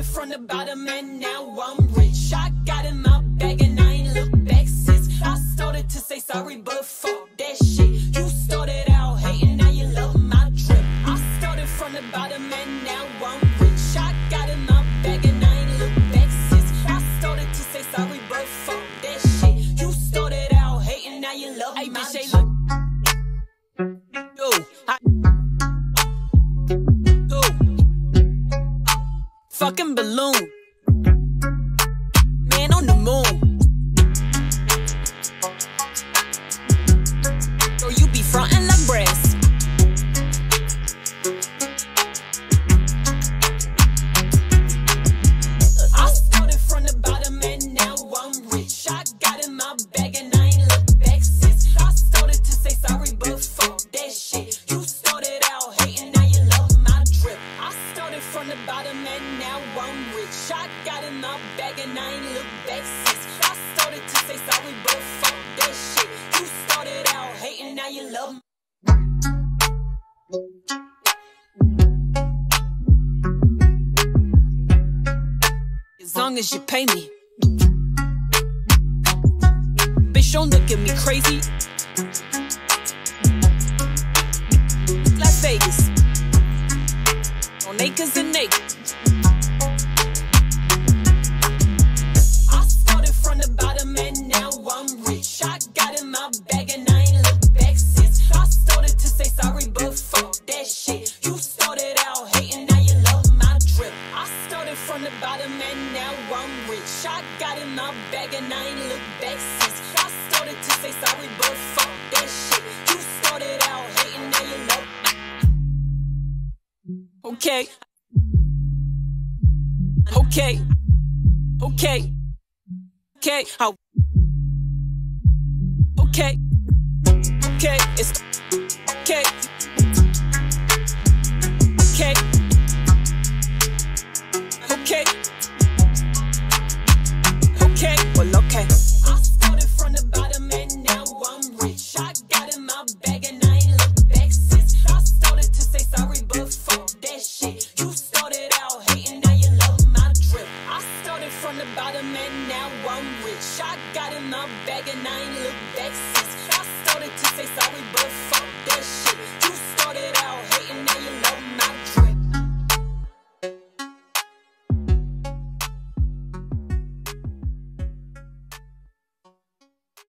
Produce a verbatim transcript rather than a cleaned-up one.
started from the bottom and now I'm rich. I got in my bag and I ain't look back since. I started to say sorry, but fuck that shit. You started out hating, now you love my drip. I started from the bottom and now I'm rich. I got in my bag and I ain't look back since. I started to say sorry, but fuck that shit. You started out hating, now you love hey, my bitch, drip. Yo, I Yo. Fucking balloon, man on the moon. Yo, you be frontin' like brass. I started from the bottom and now I'm rich. I got in my bag and I ain't look back since. I started to say sorry, but fuck that shit. You started out hating, now you love my drip. I started from the bottom and now I'm rich. I got in my bag and I ain't look back since. I started to say sorry, but fuck that shit. You started out hating, now you love me. As long as you pay me. Bitch, don't look at me crazy. Las Vegas, on acres and acres. I started from the bottom and now I'm rich. I got in my bag and I ain't look back since. I started to say sorry, but fuck that shit. You started out hating, now you love my drip. I started from the bottom and now I'm rich. I got in my bag and I ain't look back since. I started to say sorry, but fuck that shit. You started out hating, now you love me. Okay. Okay. Okay. Okay. How? Okay. Okay. It's okay. Okay. Okay. Okay. Well, okay. I started from the bottom and now I'm rich. I got in my bag and I ain't look back since. I started to say sorry, but fuck that shit. You started out hating, now you love my drip. I started from the bottom and now I'm rich. I got in my bag and I ain't look back since. I started to say sorry, but fuck that shit. You started